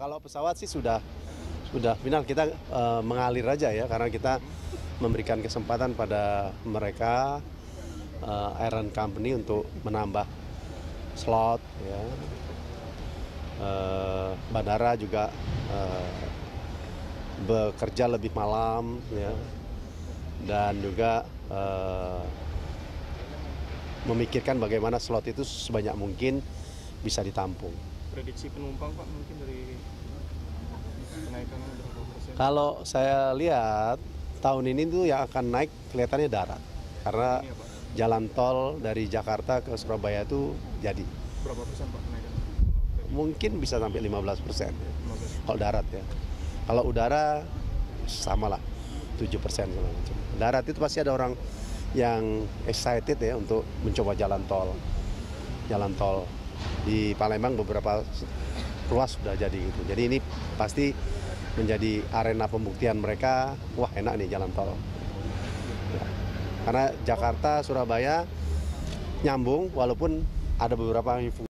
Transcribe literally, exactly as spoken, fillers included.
kalau pesawat sih sudah sudah final, kita uh, mengalir aja ya, karena kita memberikan kesempatan pada mereka uh, airline company untuk menambah slot ya. Uh, bandara juga uh, bekerja lebih malam ya, dan juga uh, memikirkan bagaimana slot itu sebanyak mungkin bisa ditampung. Prediksi penumpang Pak mungkin dari kenaikan berapa persen? Kalau saya lihat tahun ini tuh yang akan naik kelihatannya darat, karena Ini ya, Pak? jalan tol dari Jakarta ke Surabaya itu jadi. Berapa persen Pak kenaikan? Mungkin bisa sampai lima belas persen lima belas. kalau darat ya. Kalau udara sama lah tujuh persen. Darat itu pasti ada orang yang excited ya untuk mencoba jalan tol. Jalan tol di Palembang beberapa ruas sudah jadi gitu. Jadi ini pasti menjadi arena pembuktian mereka, wah enak nih jalan tol. Ya. Karena Jakarta, Surabaya nyambung walaupun ada beberapa